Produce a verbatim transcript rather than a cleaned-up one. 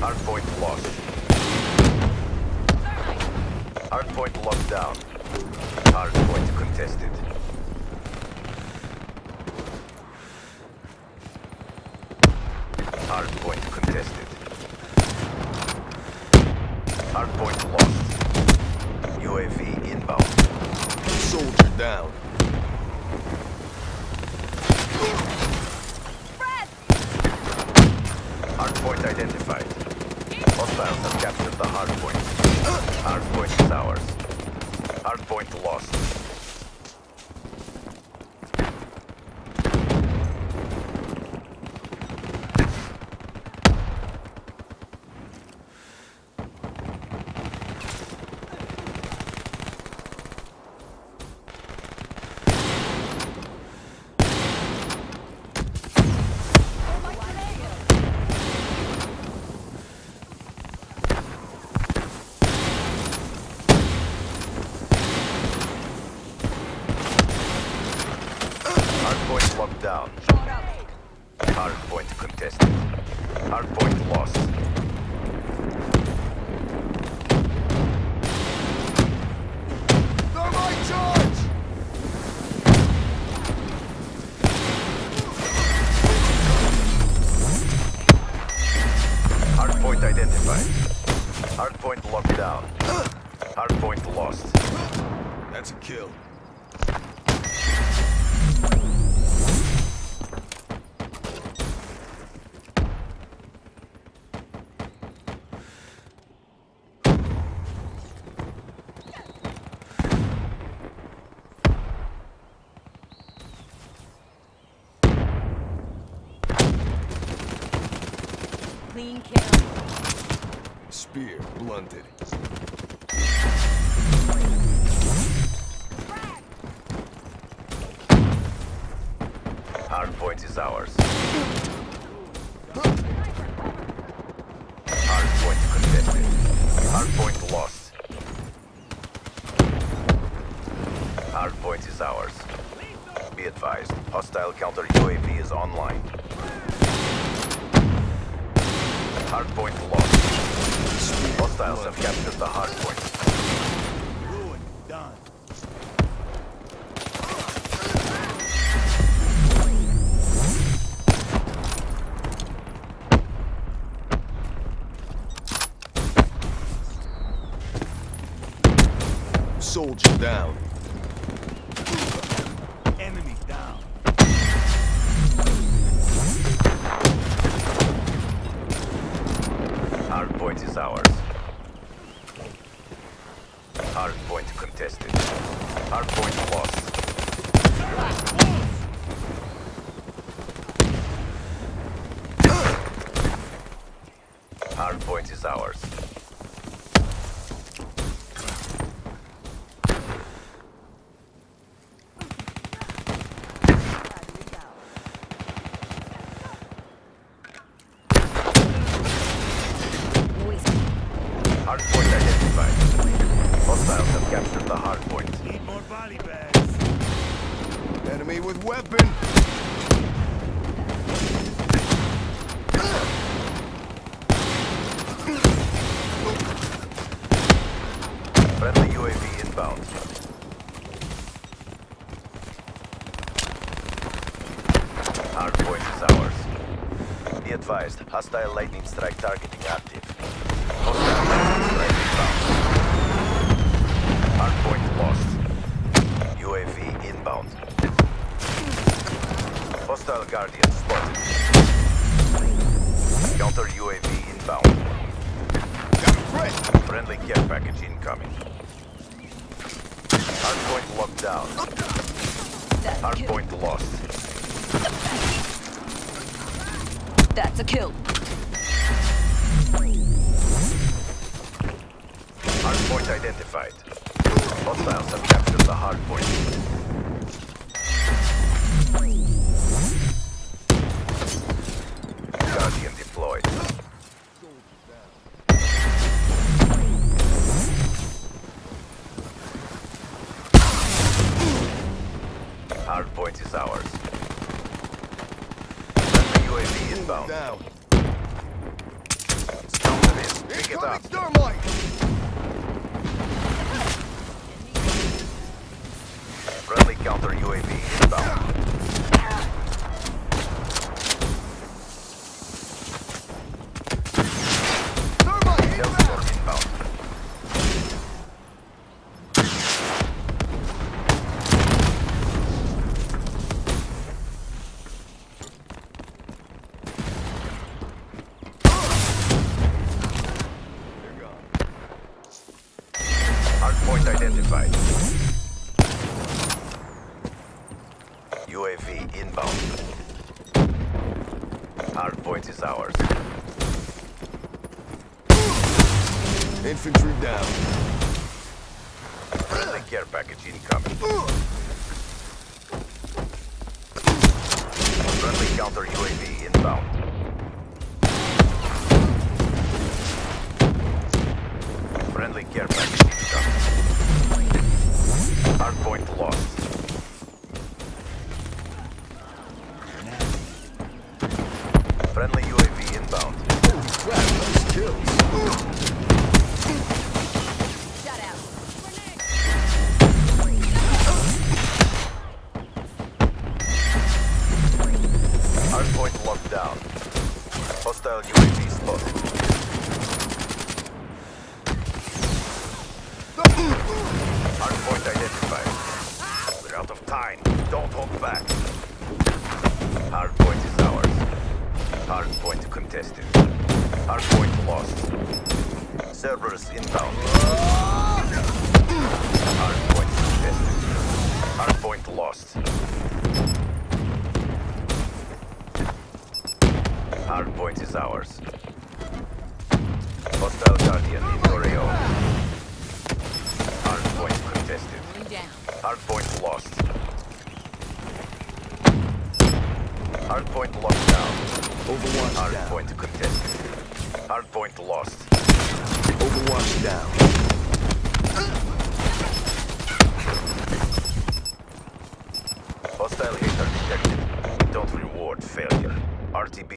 Hardpoint lost. Hardpoint locked down. Hardpoint contested. Hardpoint contested. Hardpoint lost. U A V inbound. Soldier down. Hardpoint identified. Hostiles have captured the hardpoint. Hardpoint is ours. Hardpoint lost. Hardpoint locked down. Hardpoint contested. Hardpoint lost. Thermite charge! Hardpoint identified. Hardpoint locked down. Hardpoint lost. That's a kill. Clean kill. Spear blunted. Hardpoint is ours. Hardpoint contested. Hardpoint lost. Hardpoint is ours. Be advised, hostile counter U A V is online. Hardpoint lost. Hostiles have captured the hardpoint. Ruin. Done. Soldier down. Enemy down. Hardpoint is ours. Hardpoint contested. Hardpoint lost. Hardpoint is ours. Hardpoint identified. Hostiles have captured the hardpoint. Need more body bags. Enemy with weapon. Friendly U A V inbound. Hardpoint is ours. Be advised, hostile lightning strike targeting active. Hostile lightning strike inbound. Hardpoint lost. U A V inbound. Hostile Guardian spotted. Counter U A V inbound. Got a threat. Friendly care package incoming. Hardpoint locked down. Hardpoint lost. That's a kill. Hardpoint identified. Hostiles have captured the hardpoint. Guardian deployed. Hardpoint is ours. Friendly U A V inbound. Down. Scout Incoming thermite! Friendly counter U A V inbound. Thermite Hellstorm inbound! inbound. They're gone. Hardpoint identified. U A V inbound. Hardpoint is ours. Infantry down. Friendly care package incoming. Friendly counter U A V inbound. Friendly care package incoming. Hardpoint lost. Friendly U A V inbound. Holy crap, nice kills. Shut out. Hardpoint locked down. Hostile U A V spotted. Hardpoint identified. We're out of time. Don't hold back. Hardpoint is ours. Hardpoint contested. Hardpoint lost. Cerberus inbound. Hardpoint contested. Hardpoint lost. Hardpoint is ours. Hostile Guardian in your A O. Hardpoint contested. Going down. Hardpoint lost. Hardpoint locked down. Overwatch down. Hardpoint contested. Hardpoint lost. Overwatch down. Hostile hater detected. Don't reward failure. R T B